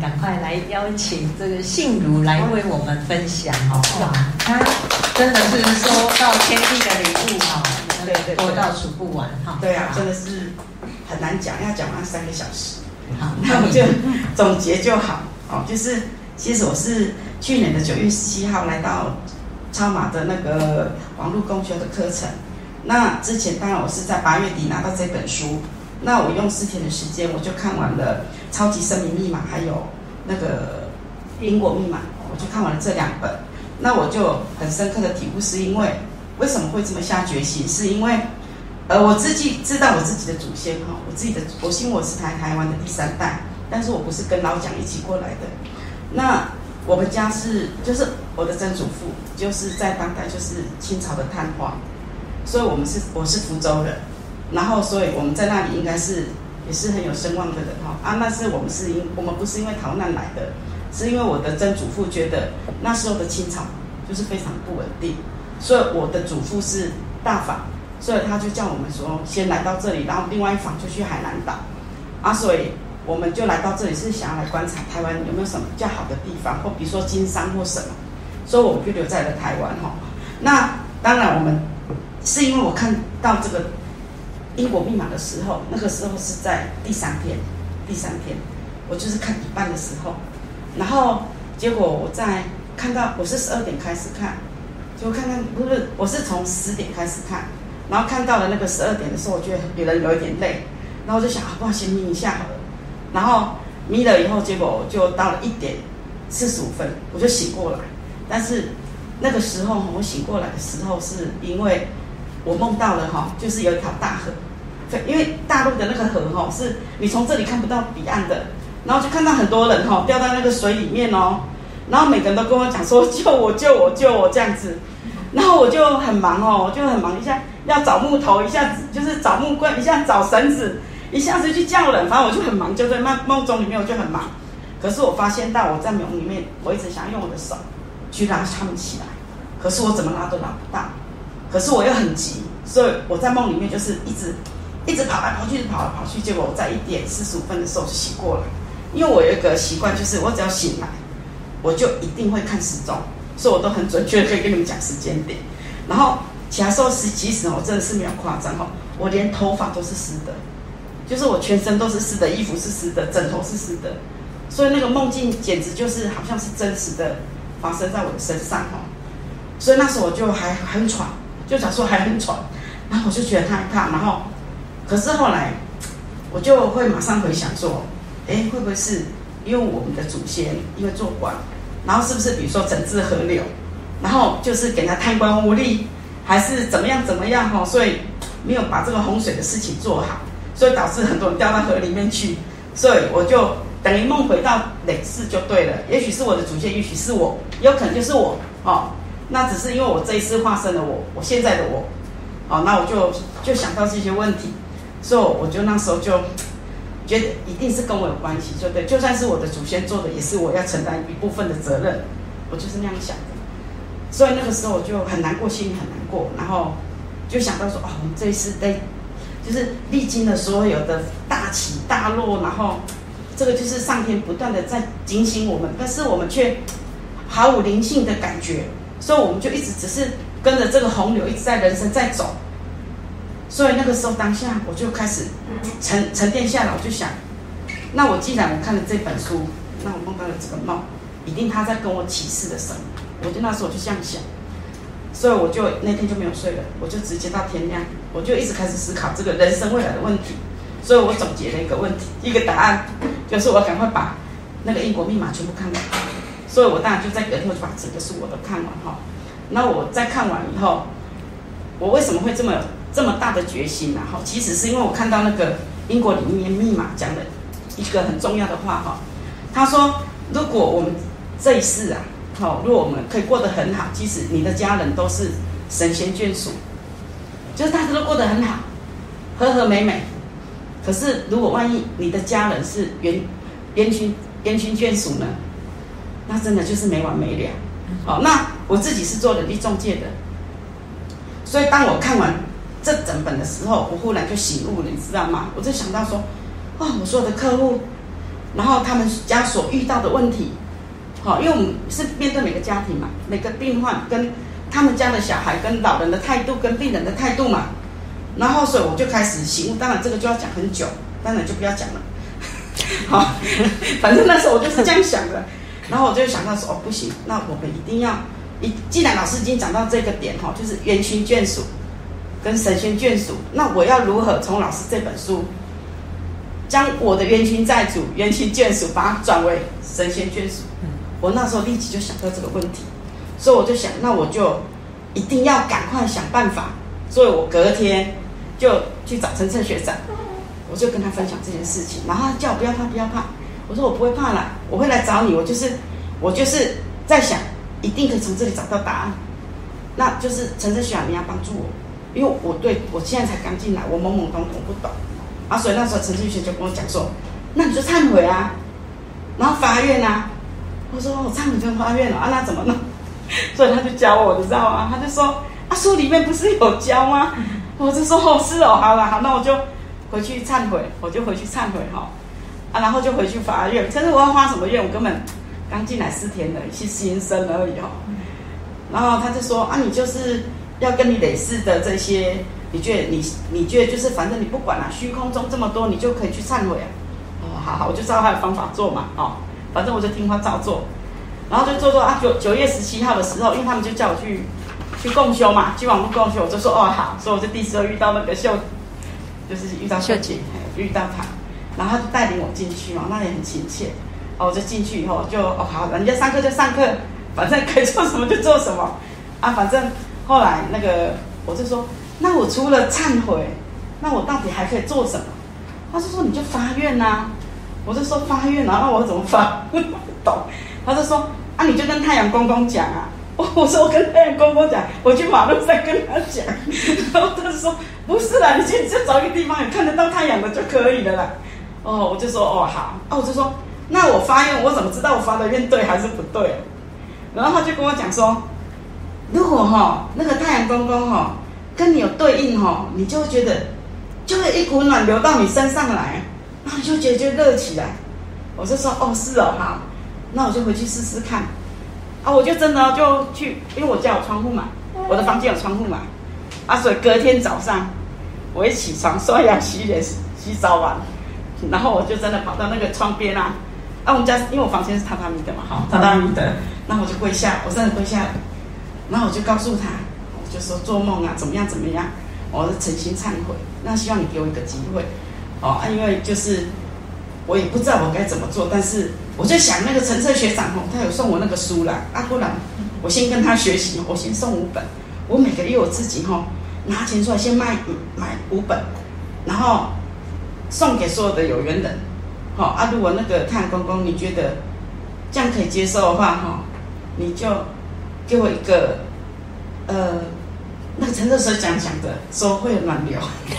赶快来邀请这个信如来为我们分享哦。哇，他真的是收到天地的礼物哈，对，多到数不完哈。 对啊，真的是很难讲，要讲完3个小时。好，那我就总结就好哦。就是其实我是去年的9月17号来到超马的那个网络共修的课程。那之前当然我是在8月底拿到这本书。那我用4天的时间，我就看完了《超级生命密码》还有那个《因果密码》，我就看完了这2本。那我就很深刻的体悟，是因为为什么会这么下决心？是因为我自己知道我自己的祖先哈，我姓我是台湾的第3代，但是我不是跟老蒋一起过来的。那我们家就是我的曾祖父，就是在当代就是清朝的探花，所以我是福州人。然后，所以我们在那里应该也是很有声望的人哈啊。那是我们不是因为逃难来的，是因为我的曾祖父觉得那时候的清朝就是非常不稳定，所以我的祖父是大房，所以他就叫我们说先来到这里，然后另外一房就去海南岛啊。所以我们就来到这里是想要来观察台湾有没有什么比较好的地方，或比如说经商或什么，所以我们就留在了台湾哈。那当然我们是因为我看到这个因果密码的时候，那个时候是在第三天，我就是看一半的时候，然后结果我在看到我是12点开始看，结果不是我是从10点开始看，然后看到了那个12点的时候，我觉得人有一点累，然后我就想不好先眯一下好了，然后眯了以后，结果就到了1点45分，我就醒过来，但是那个时候我醒过来的时候，是因为我梦到了就是有一条大河，因为大陆的那个河是你从这里看不到彼岸的，然后就看到很多人掉到那个水里面然后每个人都跟我讲说救我救我救我这样子，然后我就很忙我就很忙，一下要找木头，一下子就是找木棍，一下找绳子，一下子去叫人，反正我就很忙，就在梦中里面我就很忙。可是我发现到我在梦里面，我一直想要用我的手去拉他们起来，可是我怎么拉都拉不到，可是我又很急，所以我在梦里面就是一直跑来跑去，跑来跑去，结果我在1点45分的时候就醒过来。因为我有一个习惯，就是我只要醒来，我就一定会看时钟，所以我都很准确的可以跟你们讲时间点。然后起来时候其实我真的是没有夸张我连头发都是湿的，就是我全身都是湿的，衣服是湿的，枕头是湿的，所以那个梦境简直就是好像是真实的发生在我的身上所以那时候我就还很喘，就想说还很喘，然后我就觉得害怕，然后可是后来我就会马上回想说，会不会是因为我们的祖先因为做官，然后是不是比如说整治河流，然后就是给他贪官污吏，还是怎么样所以没有把这个洪水的事情做好，所以导致很多人掉到河里面去，所以我就等于梦回到累世就对了，也许是我的祖先，也许是我，有可能就是我那只是因为我这一次化身了我现在的我那我就想到这些问题，所以我就那时候就觉得一定是跟我有关系，就对，就算是我的祖先做的，也是我要承担一部分的责任，我就是那样想的。所以那个时候我就很难过，心里很难过，然后就想到说我们这一次就是历经了所有的大起大落，然后这个就是上天不断的在警醒我们，但是我们却毫无灵性的感觉，所以我们就一直只是跟着这个洪流一直在人生在走。所以那个时候当下我就开始沉淀下来，我就想，那我既然我看了这本书，那我梦到了这个梦，一定他在跟我启示的什么，我就那时候我就这样想，所以我就那天就没有睡了，我就直接到天亮，我就一直开始思考这个人生未来的问题。所以我总结了一个问题，一个答案，就是我赶快把那个因果密码全部看完。所以我当然就在隔天我就把整个书我都看完那我在看完以后，我为什么会这么大的决心其实是因为我看到那个因果里面密码讲的一个很重要的话他说如果我们这一世如果我们可以过得很好，即使你的家人都是神仙眷属，就是大家都过得很好，和和美美，可是如果万一你的家人是冤亲眷属呢，那真的就是没完没了那我自己是做人力中介的，所以当我看完这整本的时候，我忽然就醒悟了，你知道吗？我就想到说我所有的客户然后他们家所遇到的问题，因为我们是面对每个家庭嘛，每个病患跟他们家的小孩跟老人的态度跟病人的态度嘛，然后所以我就开始醒悟，当然这个就要讲很久，当然就不要讲了。好，反正那时候我就是这样想的，然后我就想到说，不行，那我们一定要，既然老师已经讲到这个点就是冤亲眷属跟神仙眷属，那我要如何从老师这本书，将我的冤亲债主、冤亲眷属，把它转为神仙眷属？我那时候立即就想到这个问题，所以我就想，那我就一定要赶快想办法，所以我隔天就去找陈澈学长。我就跟他分享这件事情，然后他叫我不要怕，不要怕。我说我不会怕啦，我会来找你。我就是在想，一定可以从这里找到答案。那就是陈澈学长，你要帮助我，因为我现在才刚进来，我懵懵懂懂不懂啊。所以那时候陈澈学长就跟我讲说，那你就忏悔啊，然后发愿啊。我说我忏悔就发愿了啊，那怎么弄？所以他就教我，你知道吗？他就说书里面不是有教吗？我就说是哦，好了好，那我就回去忏悔，然后就回去发愿。可是我要发什么愿？我根本刚进来4天而已，是新生而已然后他就说你就是要跟你累世的这些，你觉得就是反正你不管虚空中这么多，你就可以去忏悔好，我就照他的方法做嘛反正我就听话照做，然后就做9月17号的时候，因为他们就叫我去共修嘛，去网络共修，我就说好，所以我就第1次遇到那个就是遇到秀姐，遇到她，然后她就带领我进去嘛，那也很亲切。我就进去以后就好，人家上课就上课，反正可以做什么就做什么反正后来那个我就说，那我除了忏悔，那我到底还可以做什么？他就说你就发愿啊。我就说发愿啊，那我怎么发？不懂。他就说你就跟太阳公公讲啊。我说我跟太阳公公讲，我去马路上跟他讲，然后他就说不是啦，你就找一个地方有看得到太阳的就可以了啦。我就说好。我就说那我发愿，我怎么知道我发的愿对还是不对？然后他就跟我讲说，如果那个太阳公公跟你有对应你就会觉得就会一股暖流到你身上来，然后你就觉得就热起来。我就说是哦，好，那我就回去试试看。我就真的就去，因为我家有窗户嘛，我的房间有窗户嘛，所以隔天早上我一起床刷牙洗脸洗澡完，然后我就真的跑到那个窗边我们家因为我房间是榻榻米的嘛，榻榻米的，然后我就跪下，我真的跪下，然后我就告诉他，我就说做梦怎么样怎么样，我是诚心忏悔，那希望你给我一个机会因为就是我也不知道我该怎么做，但是我就想那个陈澈学长他有送我那个书啦不然我先跟他学习，我先送5本，我每个月我自己拿钱出来先买5本，然后送给所有的有缘人如果那个太阳公公你觉得这样可以接受的话你就给我一个那个陈澈学长讲的说会有暖流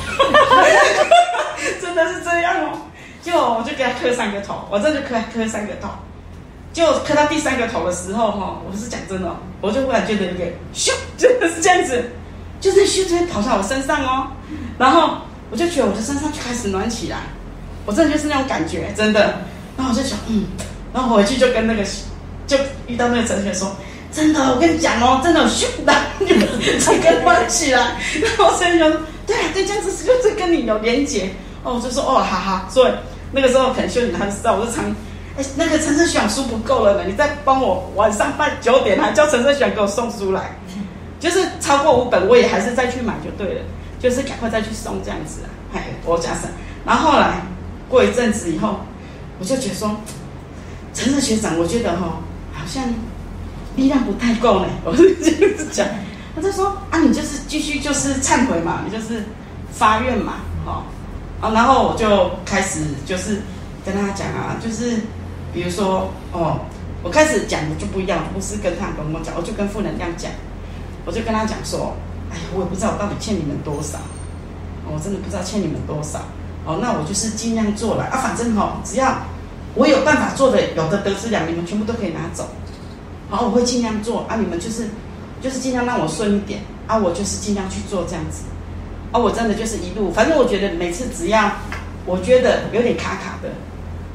真的是这样我就给他磕3个头，我真的磕3个头，就磕到第3个头的时候我是讲真的我就忽然觉得一个咻，真的是这样子，就这咻就会跑到我身上然后我就觉得我的身上就开始暖起来，我真的就是那种感觉，真的。然后我就想然后回去就跟那个就遇到那个陈学说，真的我跟你讲真的有咻的整个暖起来，然后所以就对这样子就是跟你有连结我就说哈哈，所以那个时候可能秀女还不知道，我就常那个陈澈学长书不够了呢，你再帮我晚上9点还叫陈澈学长给我送书来，就是超过5本我也还是再去买就对了，就是赶快再去送这样子我假设。然后后来过一阵子以后，我就觉得说陈澈学长我觉得好像力量不太够呢，我是这样子讲，他就说你就是继续就是忏悔嘛，你就是发愿嘛然后我就开始就是跟他讲就是比如说我开始讲的就不一样，不是跟他跟我讲，我就跟负能量讲，我就跟他讲说，我也不知道我到底欠你们多少，我真的不知道欠你们多少那我就是尽量做了反正只要我有办法做的，有的得资粮你们全部都可以拿走我会尽量做你们就是尽量让我顺一点我就是尽量去做这样子我真的就是一路，反正我觉得每次只要我觉得有点卡卡的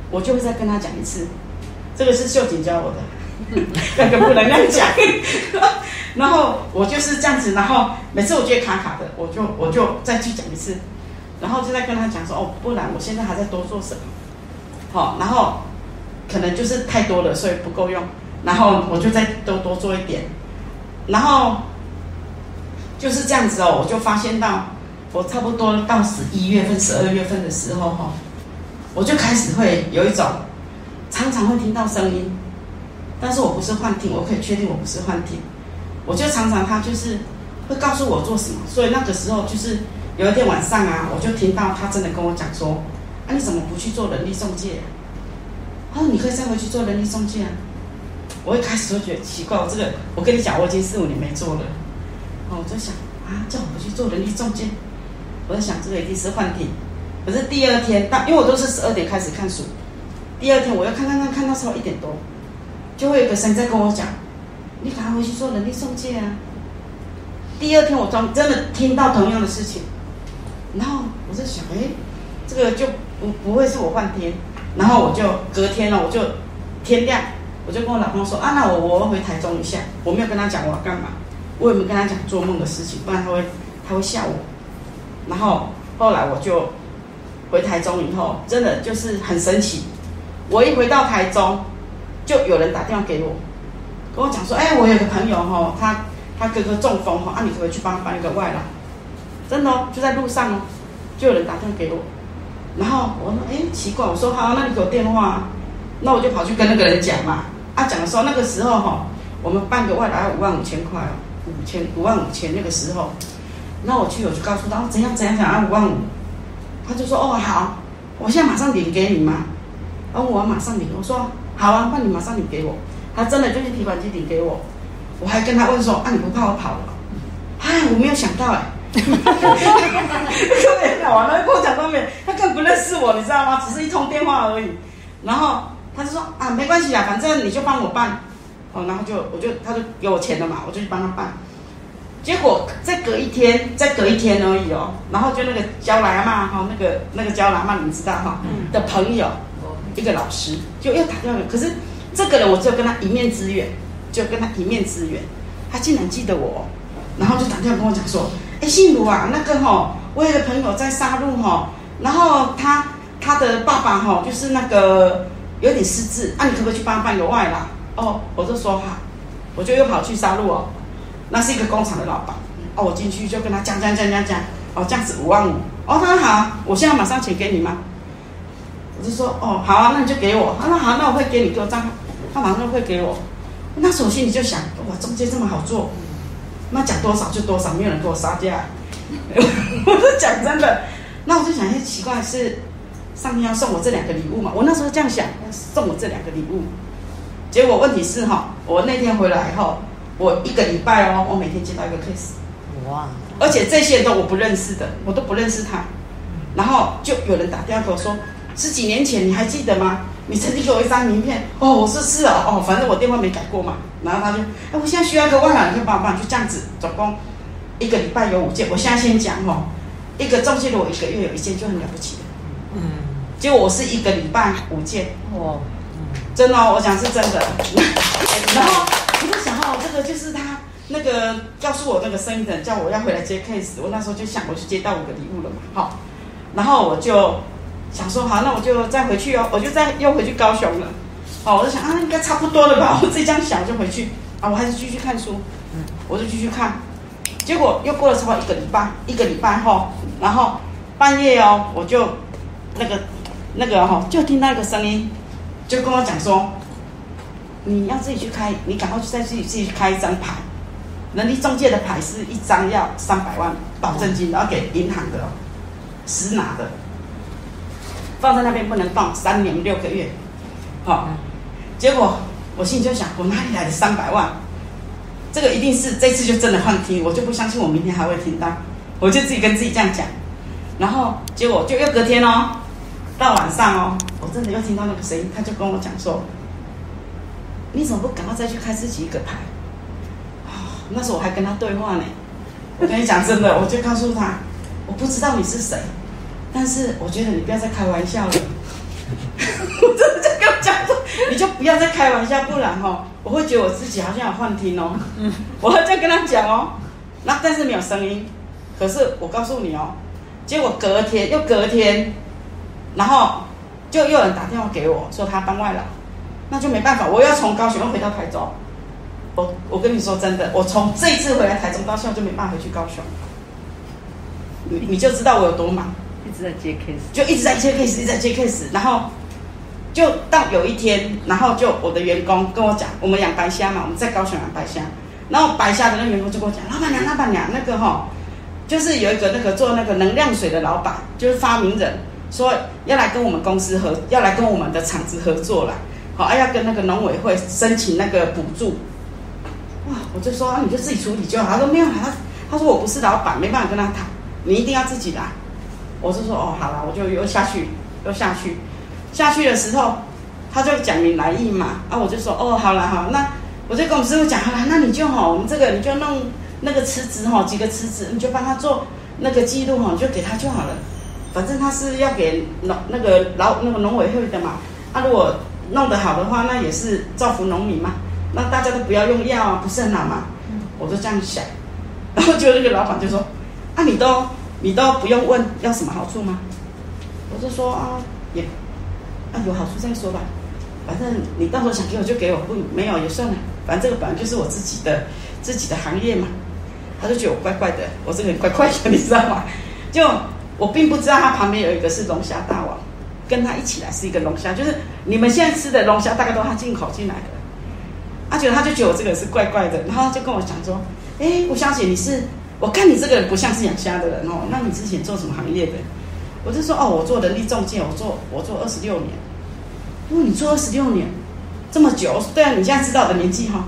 我就会再跟他讲一次。这个是秀锦教我的，那个不能那样讲。然后我就是这样子，然后每次我觉得卡卡的，我就再去讲一次，然后就再跟他讲说，哦，不然我现在还在多做什么，好，然后可能就是太多了，所以不够用，然后我就再多做一点，然后就是这样子哦，我就发现到我差不多到11月份、12月份的时候哈，我就开始会有一种常常会听到声音，但是我不是幻听，我可以确定我不是幻听。我就常常他就是会告诉我做什么，所以那个时候就是有一天晚上啊，我就听到他真的跟我讲说，啊你怎么不去做人力中介啊？他说你可以再回去做人力中介啊。我一开始就觉得奇怪，我跟你讲，我已经4、5年没做了，我就想啊，叫我回去做人力中介，我在想这个一定是幻听。可是第二天因为我都是12点开始看书，第二天我要看到超过1点多，就会有一个声在跟我讲。你赶快回去做人力中介啊！第二天我真的听到同样的事情，然后我在想，这个就不会是我幻听，然后我就隔天了，我就天亮，我就跟我老公说啊，那我回台中一下，我没有跟他讲我要干嘛，我也没有跟他讲做梦的事情，不然他会吓我。然后后来我就回台中以后，真的就是很神奇，我一回到台中，就有人打电话给我。跟我讲说，我有个朋友他哥哥中风啊，你可不可以去帮他办一个外劳？真的就在路上就有人打电话给我，然后我说，奇怪，我说好，那你给我电话啊，那我就跑去跟那个人讲嘛，讲的时候那个时候我们办个外劳要55000块55000那个时候，那我就告诉他怎样55000，他就说好，我现在马上领给你嘛，我马上领，我说好啊，那你马上领给我。他真的就去提款机领给我，我还跟他问说，你不怕我跑了？我没有想到特别好玩，他跟我讲都没有，他根本不认识我，你知道吗？只是一通电话而已。然后他就说没关系啦，反正你就帮我办，然后他就给我钱了嘛，我就去帮他办。结果再隔一天而已然后就那个焦来嘛那个焦来嘛，你们知道的朋友，一个老师就又打电话，可是。这个人我只有跟他一面之缘，他竟然记得我，然后就打电话跟我讲说，信如啊，那个我有个朋友在沙鹿然后他的爸爸就是那个有点失智，你可不可以去帮他办个外劳？我就说好，我就又跑去沙鹿那是一个工厂的老板，我进去就跟他讲，这样子55000，他说好，我现在马上钱给你吗？我就说好啊，那你就给我。他说好，那我会给你，给我账号。他马上就会给我。那时候我心里就想，哇，中介这么好做，那讲多少就多少，没有人给我杀价。我是讲真的。那我就想，奇怪，是上天要送我这2个礼物嘛？我那时候这样想，要送我这2个礼物。结果问题是我那天回来后，我1个礼拜我每天接到一个 case。哇！而且这些都我不认识的，我都不认识他。然后就有人打电话给我说，10几年前你还记得吗？你曾经给我一张名片。我说是反正我电话没改过嘛。然后他就，我现在需要一个外劳，你可以帮我办，就这样子，总共1个礼拜有5件。我现在先讲一个中介如果1个月有1件就很了不起了。结果我是1个礼拜5件。真的我讲是真的。然后我就想这个就是他那个告诉我那个生意人叫我要回来接 case， 我那时候就想我就接到5个礼物了嘛。然后我就想说好，那我就再回去我就又回去高雄了。我就想应该差不多了吧，我自己这样想就回去我还是继续看书。我就继续看，结果又过了差不多1个礼拜后，然后半夜我就那个就听到一个声音，就跟我讲说，你要自己去开，你赶快再自己去开一张牌，人力中介的牌是1张要300万保证金，然后给银行的实拿的，放在那边不能放，3年6个月。结果我心里就想，我哪里来的300万？这个一定是这次就真的幻听，我就不相信我明天还会听到，我就自己跟自己这样讲。然后结果就又隔天到晚上我真的又听到那个声音，他就跟我讲说，你怎么不赶快再去开自己一个牌？那时候我还跟他对话呢。我跟你讲真的，我就告诉他，我不知道你是谁，但是我觉得你不要再开玩笑了。 我真的就跟我讲说，你就不要再开玩笑，不然我会觉得我自己好像有幻听哦。我会这样跟他讲哦，那但是没有声音。可是我告诉你哦，结果隔天，然后就又有人打电话给我说他搬外劳，那就没办法，我要从高雄又回到台中。我跟你说真的，我从这一次回来台中到现在就没办法回去高雄。你就知道我有多忙， 一直在接 case， 就一直在接 case，然后就到有一天，然后就我的员工跟我讲，我们养白虾嘛，我们在高雄养白虾，然后白虾的那个员工就跟我讲，老板娘，那个就是有一个那个做那个能量水的老板，就是发明人，说要来跟我们公司要来跟我们的厂子合作啦，要跟那个农委会申请那个补助。哇，我就说你就自己处理就好。他说没有啦，他说我不是老板，没办法跟他谈，你一定要自己来。我就说好啦，我就又下去的时候，他就讲明来意嘛，我就说好啦，那我就跟我们师傅讲好啦，那你就我们这个你就弄那个池子几个池子，你就帮他做那个记录你就给他就好了，反正他是要给那个农委会的嘛，如果弄得好的话，那也是造福农民嘛。那大家都不要用药啊，不是很好吗？我就这样想，然后就那个老板就说你都不用问要什么好处吗？我就说也有好处再说吧，反正你到时候想给我就给我，不没有也算了，反正这个本来就是我自己的行业嘛。他就觉得我怪怪的，我这个人怪怪的，你知道吗？就我并不知道他旁边有一个是龙虾大王，跟他一起来是一个龙虾，就是你们现在吃的龙虾大概都是他进口进来的。他就觉得我这个人是怪怪的，然后就跟我讲说，吴小姐，我看你这个人不像是养虾的人那你之前做什么行业的？我就说我做人力中介，我做26年。如果你做26年这么久，对啊，你现在知道我的年纪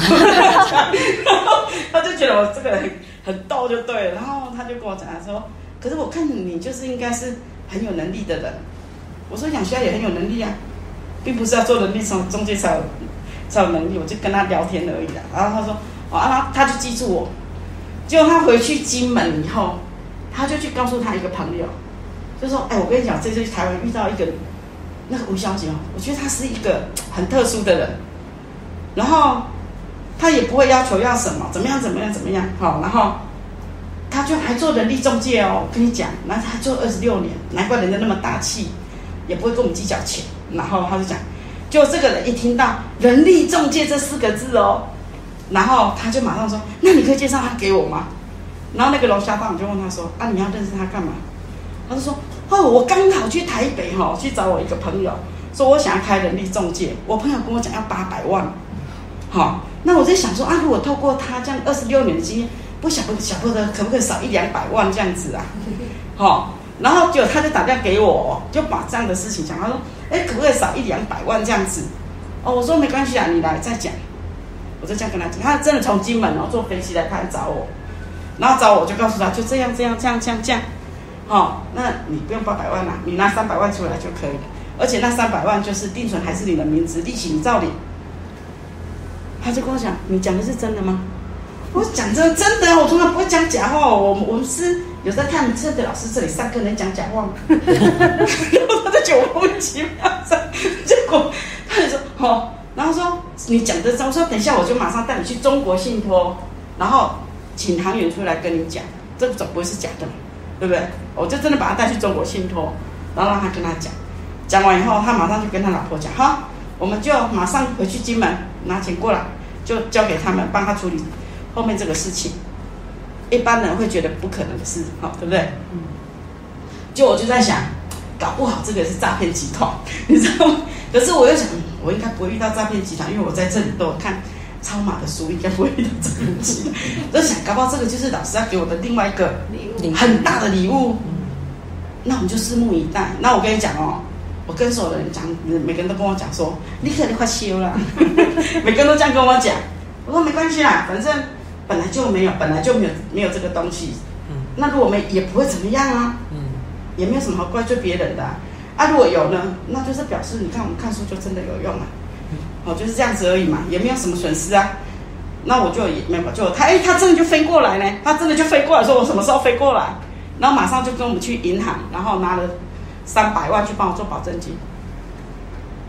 他就觉得我这个人很逗就对了，然后他就跟我讲说，可是我看你就是应该是很有能力的人。我说养虾也很有能力啊，并不是要做人力中介才有能力，我就跟他聊天而已啦。然后他说他就记住我，结果他回去金门以后，他就去告诉他一个朋友，就说我跟你讲，这次台湾遇到一个那个吴小姐我觉得她是一个很特殊的人，然后她也不会要求要什么，怎么样，然后她就还做人力中介我跟你讲，然后她做26年，难怪人家那么大气，也不会跟我们计较钱。然后他就讲，就这个人一听到人力中介这4个字然后他就马上说，那你可以介绍他给我吗？然后那个龙虾大王就问他说，你要认识他干嘛？他就说，我刚好去台北去找我一个朋友，说我想要开人力中介，我朋友跟我讲要800万，那我在想说如果透过他这样26年的经验，不晓得可不可以少100-200万这样子然后他就打电话给我，就把这样的事情讲，他说可不可以少100-200万这样子？我说没关系你来再讲。我就这样跟他讲，他真的从金门坐飞机来台湾找我，然后找我就告诉他就这样，那你不用800万啦，你拿300万出来就可以了，而且那300万就是定存还是你的名字，利息你照领。他就跟我讲，你讲的是真的吗？我讲真的我从来不会讲假话，我们是有在看这个老师这里上课能讲假话吗？然后他就觉得我莫名其妙，结果他就说然后说你讲的真，我说等一下我就马上带你去中国信托，然后请行员出来跟你讲，这总不会是假的嘛，对不对？我就真的把他带去中国信托，然后让他跟他讲，讲完以后他马上就跟他老婆讲，我们就马上回去金门拿钱过来，就交给他们帮他处理后面这个事情。一般人会觉得不可能的事，对不对？就我就在想，搞不好这个是诈骗集团，你知道吗？可是我又想，我应该不会遇到诈骗集团，因为我在这里都有看超马的书，应该不会遇到诈骗集团。我就想，搞不好这个就是老师要给我的另外一个很大的礼物。那我们就拭目以待。那我跟你讲我跟所有的人讲，每个人都跟我讲说，你可能快修了，每个人都这样跟我讲。我说没关系啦，反正本来就没有这个东西。那如果也不会怎么样啊。也没有什么好怪罪别人的如果有呢，那就是表示你看我们看书就真的有用就是这样子而已嘛，也没有什么损失啊。那我就也没有，就他真的就飞过来呢，他真的就飞过来说我什么时候飞过来，然后马上就跟我们去银行，然后拿了300万去帮我做保证金。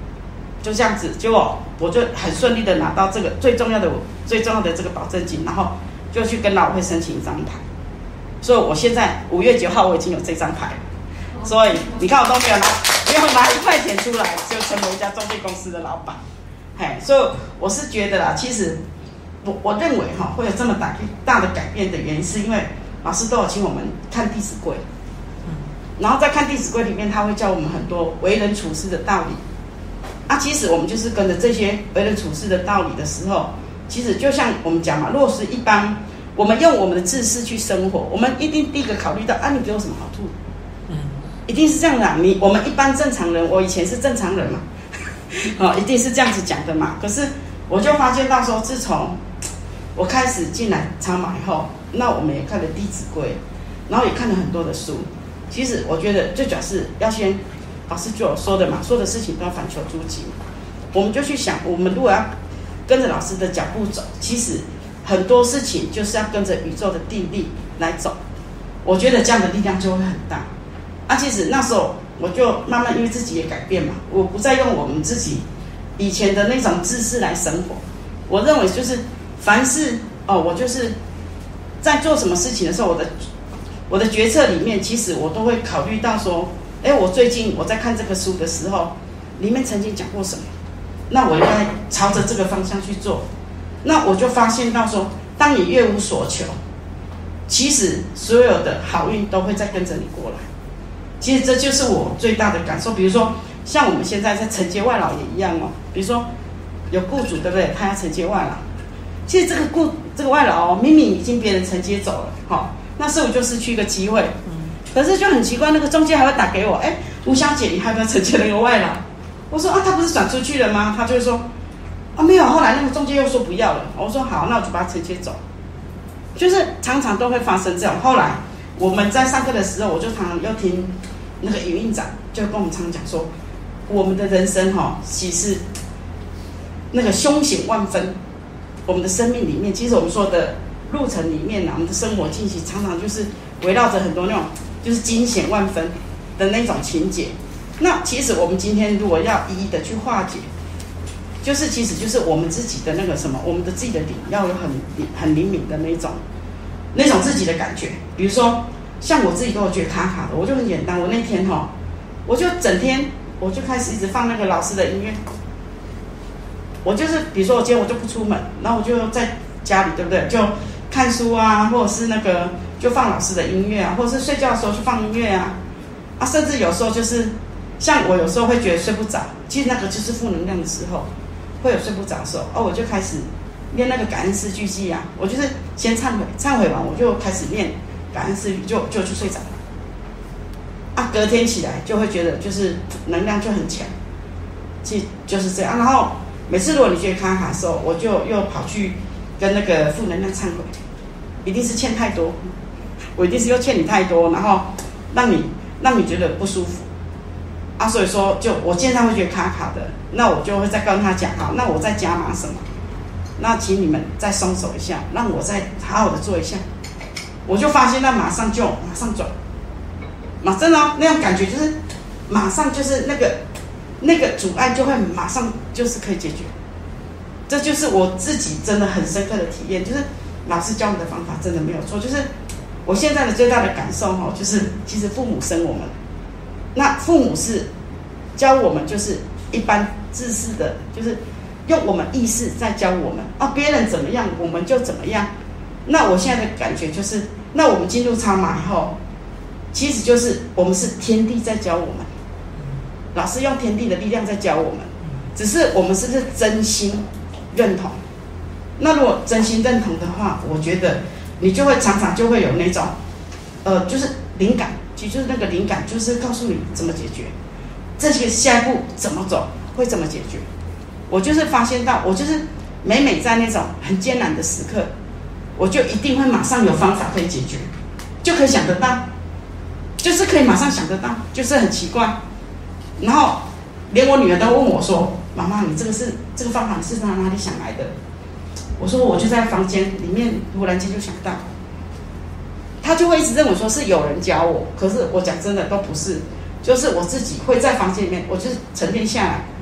就这样子，结果我就很顺利的拿到这个最重要的这个保证金，然后就去跟劳委会申请一张牌。所以我现在5月9号我已经有这张牌了，所以你看我都没有拿1块钱出来，就成为一家中介公司的老板。所以我是觉得啦，其实我认为会有这么大的改变的原因，是因为老师都有请我们看《弟子规》，然后在看《弟子规》里面，他会教我们很多为人处事的道理。其实我们就是跟着这些为人处事的道理的时候，其实就像我们讲嘛，落实一般，我们用我们的知识去生活，我们一定第一个考虑到你给我什么好处，一定是这样的。我们一般正常人，我以前是正常人嘛，一定是这样子讲的嘛。可是我就发现到说，自从我开始进来超马以后，那我们也看了《弟子规》，然后也看了很多的书。其实我觉得最主要是要先。老师就有说的嘛，说的事情都要反求诸己。我们就去想，我们如果要跟着老师的脚步走，其实很多事情就是要跟着宇宙的定律来走。我觉得这样的力量就会很大。其实那时候我就慢慢因为自己也改变嘛，我不再用我们自己以前的那种知识来生活。我认为就是凡事我就是在做什么事情的时候，我的决策里面，其实我都会考虑到说。我最近我在看这个书的时候，里面曾经讲过什么？那我应该朝着这个方向去做。那我就发现到说，当你越无所求，其实所有的好运都会再跟着你过来。其实这就是我最大的感受。比如说，像我们现在在承接外劳也一样比如说有雇主对不对？他要承接外劳，其实这个外劳明明已经别人承接走了，那是不就失去一个机会？可是就很奇怪，那个中介还会打给我，吴小姐，你还没有承接那个外劳？我说他不是转出去了吗？他就会说没有，后来那个中介又说不要了。我说好，那我就把他承接走。就是常常都会发生这种。后来我们在上课的时候，我就常常又听那个营运长就跟我们常常讲说，我们的人生其实那个凶险万分。我们的生命里面，其实我们说的路程里面我们的生活进行常常就是围绕着很多那种。就是惊险万分的那种情节。那其实我们今天如果要一一的去化解，其实就是我们自己的那个什么，我们的自己的灵要有很灵敏的那种自己的感觉。比如说像我自己都有觉得卡卡的，我就很简单。我那天我就整天我就开始一直放那个老师的音乐。我就是比如说我今天我就不出门，然后我就在家里，对不对？就看书或者是那个。就放老师的音乐或者是睡觉的时候就放音乐甚至有时候就是像我有时候会觉得睡不着，其实那个就是负能量的时候，会有睡不着的时候我就开始念那个感恩四句偈我就是先忏悔完，我就开始念感恩四句，就去睡着了隔天起来就会觉得就是能量就很强，其实就是这样。然后每次如果你觉得卡卡的时候，我就又跑去跟那个负能量忏悔，一定是欠太多。我一定是又欠你太多，然后让你觉得不舒服所以说就我现在会觉得卡卡的，那我就会再跟他讲好，那我再加码什么，那请你们再松手一下，让我再好好的做一下。我就发现那马上转，真的那种感觉就是马上就是那个阻碍就会马上就是可以解决。这就是我自己真的很深刻的体验，就是老师教我的方法真的没有错，就是我现在的最大的感受就是其实父母生我们，那父母是教我们就是一般知识的，就是用我们意识在教我们别人怎么样我们就怎么样。那我现在的感觉就是，那我们进入超马以后，其实就是我们是天地在教我们，老师用天地的力量在教我们，只是我们是不是真心认同？那如果真心认同的话，我觉得你就会常常就会有那种就是灵感，其实就是那个灵感就是告诉你怎么解决，这些下一步怎么走，会怎么解决。我就是发现到，我就是每在那种很艰难的时刻，我就一定会马上有方法可以解决，就可以想得到，就是可以马上想得到，就是很奇怪。然后连我女儿都问我说：“妈妈，你这个方法你是从哪里想来的？”我说：“我就在房间里面，突然间就想到。”她就会一直认为说是有人教我，可是我讲真的都不是，就是我自己会在房间里面，我就是沉淀下来，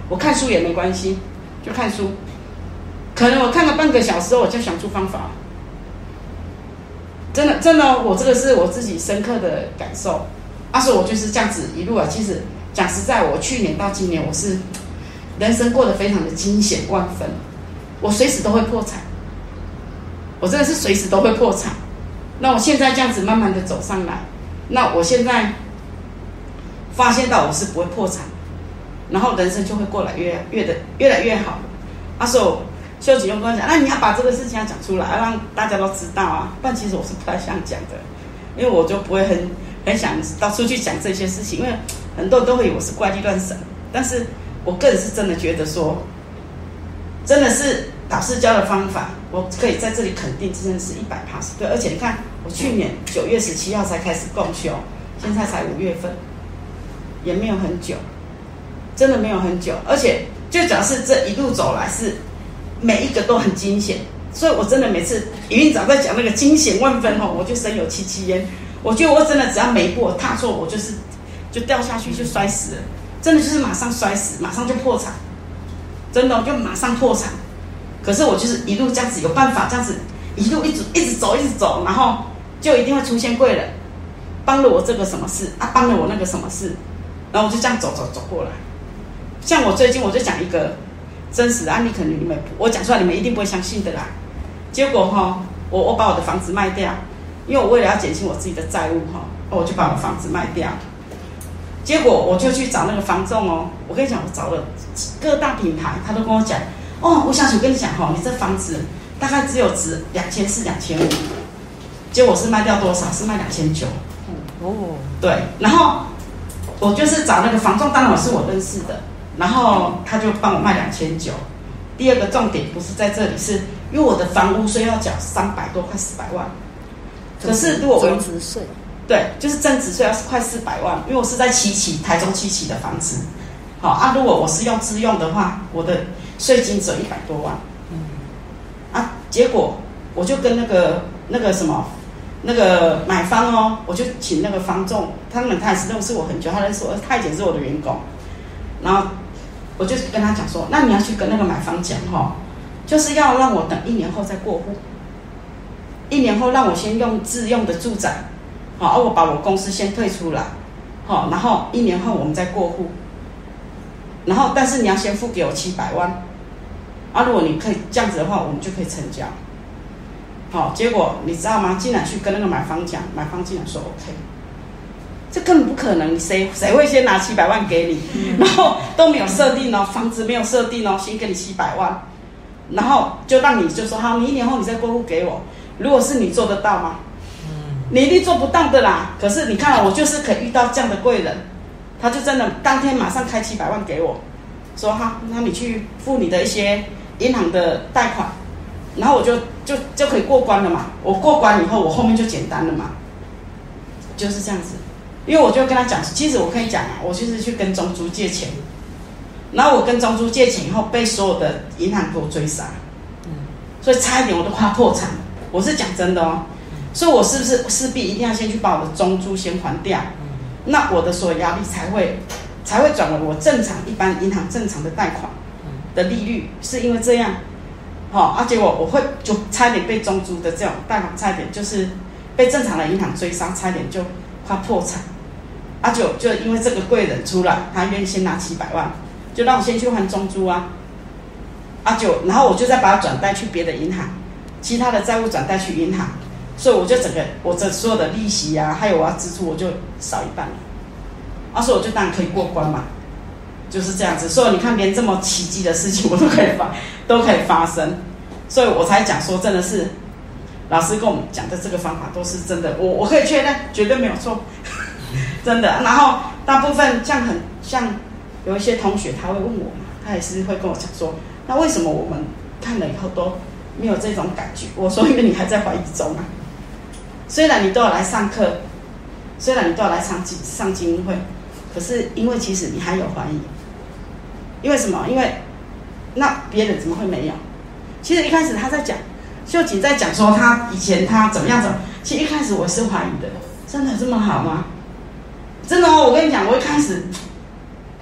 我看书也没关系，就看书。可能我看了半个小时后，我就想出方法。真的，我这个是我自己深刻的感受。所以我就是这样子一路啊。其实讲实在，我去年到今年，我是人生过得非常的惊险万分，我随时都会破产，我真的是随时都会破产。那我现在这样子慢慢的走上来，那我现在发现到我是不会破产，然后人生就会过来越来越好。所以秀吉又跟我讲，那你要把这个事情要讲出来，让大家都知道啊。但其实我是不太想讲的，因为我就不会很想到处去讲这些事情，因为很多人都会以为我是怪力乱神。但是我个人是真的觉得说，真的是导师教的方法，我可以在这里肯定真的是100%对。而且你看，我去年9月17号才开始共修，现在才5月份，也没有很久，真的没有很久。而且最主要是这一路走来是每一个都很惊险，所以我真的每次余院长在讲那个惊险万分我就深有戚戚焉。我觉得我真的只要每一步我踏错，我就掉下去，就摔死了，真的就是马上摔死，马上就破产，真的我就马上破产。可是我就是一路这样子有办法，这样子一路一直走，然后就一定会出现贵人，帮了我这个什么事帮了我那个什么事，然后我就这样走过来。像我最近我就讲一个真实的案例，可能你们我讲出来你们一定不会相信的啦。结果我把我的房子卖掉，因为我为了要减轻我自己的债务我就把我房子卖掉。结果我就去找那个房仲我跟你讲，我找了各大品牌，他都跟我讲吴小姐，我跟你讲你这房子大概只有值2400、2500，结果我是卖掉多少？是卖2900。对，然后我就是找那个房仲，当然我是我认识的，然后他就帮我卖2900。第二个重点不是在这里，是因为我的房屋税要缴300多，快400万。可是如果我增值税， 对，就是增值税要快400万，因为我是在台中七期的房子。如果我是用自用的话，我的税金只有100多万。结果我就跟那个什么那个买方我就请那个房仲，他也是认识我很久，他认识我，他以前是我的员工。然后我就跟他讲说，那你要去跟那个买方讲就是要让我等1年后再过户，1年后让我先用自用的住宅，我把我公司先退出来，然后1年后我们再过户，然后但是你要先付给我700万，如果你可以这样子的话，我们就可以成交。结果你知道吗？竟然去跟那个买方讲，买方竟然说 OK， 这根本不可能，谁会先拿700万给你？然后都没有设定房子没有设定先给你700万，然后就让你就说好，你1年后你再过户给我。如果是你做得到吗？你一定做不到的啦。可是你看我就是可以遇到这样的贵人，他就真的当天马上开700万给我，说好，那你去付你的一些银行的贷款，然后我就可以过关了嘛。我过关以后，我后面就简单了嘛，就是这样子。因为我就跟他讲，其实我可以讲我就是去跟中珠借钱，然后我跟中珠借钱以后，被所有的银行给我追杀，所以差一点我都快破产了。我是讲真的所以我是不是势必一定要先去把我的中珠先还掉，那我的所有压力才会转为我正常一般银行正常的贷款的利率，是因为这样，结果我会就差一点被中珠的这种贷款，差一点就是被正常的银行追杀，差一点就快破产，就因为这个贵人出来，他愿意先拿700万，就让我先去还中珠然后我就再把它转贷去别的银行，其他的债务转贷去银行，所以我就我这所有的利息还有我要支出，我就少一半了，所以我就当然可以过关嘛，就是这样子。所以你看，连这么奇迹的事情我都可以发生，所以我才讲说，真的是老师跟我们讲的这个方法都是真的，我可以确认，绝对没有错，真的。然后大部分像有一些同学他会问我嘛，他也是会跟我讲说，那为什么我们看了以后都没有这种感觉？我说因为你还在怀疑中虽然你都有来上课，虽然你都有来上精英会，可是因为其实你还有怀疑。因为什么？因为那别人怎么会没有？其实一开始他在讲，秀锦在讲说他以前他怎么样，其实一开始我是怀疑的，真的这么好吗？真的我跟你讲，我一开始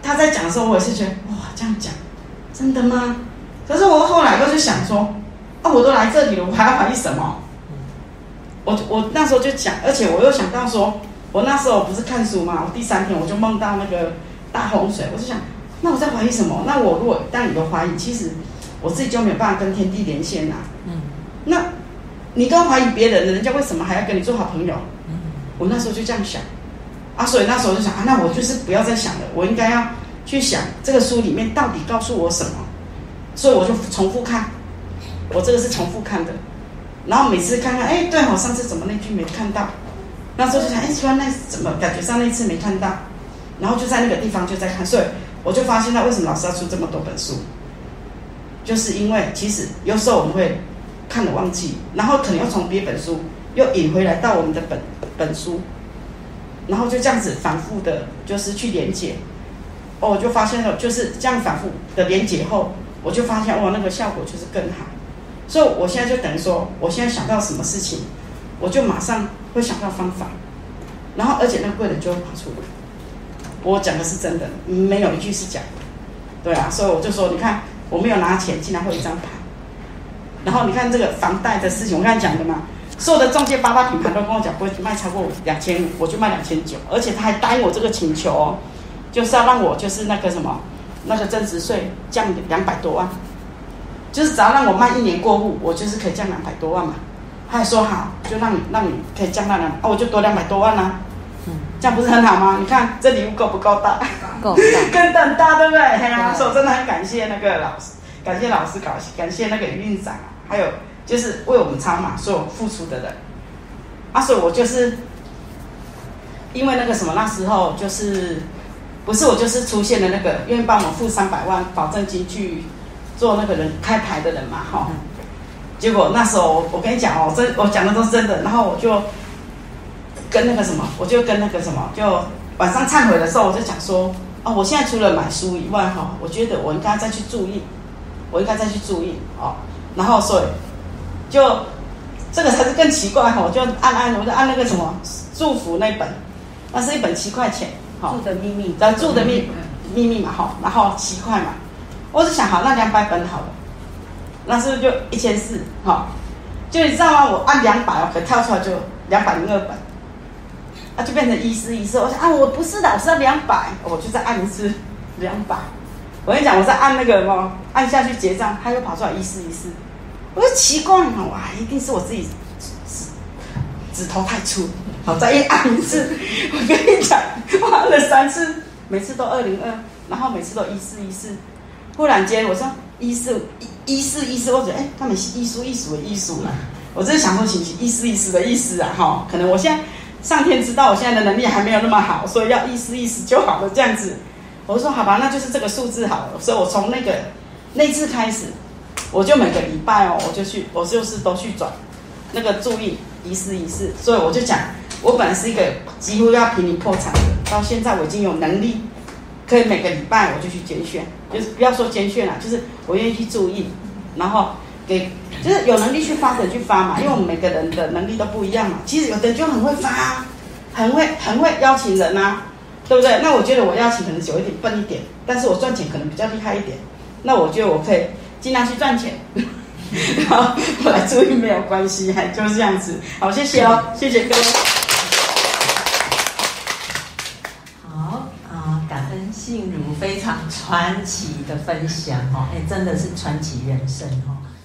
他在讲的时候，我也是觉得哇，这样讲真的吗？可是我后来我就想说，哦，我都来这里了，我还要怀疑什么？我那时候就讲，而且我又想到说，我那时候不是看书嘛，我第3天我就梦到那个大洪水，我就想，那我在怀疑什么？那我如果当有怀疑，其实我自己就没有办法跟天地连线啊。那你跟怀疑别人的，人家为什么还要跟你做好朋友？我那时候就这样想啊，所以那时候就想啊，那我就是不要再想了，我应该要去想这个书里面到底告诉我什么。所以我就重复看，我这个是重复看的，然后每次看看，哎，对哦，上次怎么那句没看到？那时候就想，哎，原来怎么感觉上那次没看到？然后就在那个地方就在看，所以我就发现到为什么老师要出这么多本书，就是因为其实有时候我们会看了忘记，然后可能又从别本书又引回来到我们的本书，然后就这样子反复的，就是去连结。哦，我就发现了，就是这样反复的连结后，我就发现哇，那个效果就是更好。所以我现在就等于说，我现在想到什么事情，我就马上会想到方法，然后而且那贵人就会跑出来。我讲的是真的，没有一句是假的，对啊。所以我就说，你看我没有拿钱，竟然会有一张牌。然后你看这个房贷的事情，我刚才讲的嘛，所有的中介8品盘都跟我讲，不会卖超过2500，我就卖2900，而且他还答应我这个请求哦，就是要让我就是那个什么，那个增值税降200多万，就是只要让我卖1年过户，我就是可以降200多万嘛。他还说好，就让你可以降到我就多200多万啦、啊。这样不是很好吗？你看这礼物够不够大？ 够大， 跟得很大，对不对？啊，所以我真的很感谢那个老师，感谢老师，感谢那个余院长啊，还有就是为我们超马所有付出的人啊，所以我就是因为那个什么，那时候就是不是我就是出现了那个愿意帮我付300万保证金去做那个人开牌的人嘛，哈。结果那时候我跟你讲哦，我讲的都是真的，然后我就跟那个什么，就晚上忏悔的时候，我就讲说，哦，我现在除了买书以外，哈，我觉得我应该再去注印，哦，然后所以就这个才是更奇怪哈，我就我就按那个什么祝福那本，那是一本7块钱， 好，住的秘密， 住的秘密嘛，哈，然后7块嘛，我就想好那200本好了，那是不是就1400，哈，就你知道吗？我按200哦，可跳出来就202本。啊，就变成1414，我想啊，我不是的，我是要200，我就再按一次200。我跟你讲，我再按那个嘛，按下去结账，它又跑出来1414，我就奇怪嘛，哇，一定是我自己指头太粗，好，再按一次。我跟你讲，我按了3次，每次都202，然后每次都1414。忽然间我说1414，我觉得哎，他们艺术的艺术了，我真的想不起1414的意思啊，哈，可能我现在。上天知道我现在的能力还没有那么好，所以要1414就好了这样子。我就说好吧，那就是这个数字好了。所以我从那次开始，我就每个礼拜哦，我就是都去转那个注印1414。所以我就讲，我本来是一个几乎要濒临破产的，到现在我已经有能力，可以每个礼拜我就去捐献，就是不要说捐献啦，就是我愿意去注印，然后。就是有能力去发的去发嘛，因为我们每个人的能力都不一样嘛。其实有的人就很会发，很会邀請人啊，对不对？那我觉得我邀请可能有一点笨一点，但是我赚钱可能比较厉害一点。那我觉得我可以尽量去赚钱，然后我来注意没有关系，就是这样子。好，谢谢哦，谢谢各位。 好啊，感恩信如非常传奇的分享哦，哎，真的是传奇人生哦。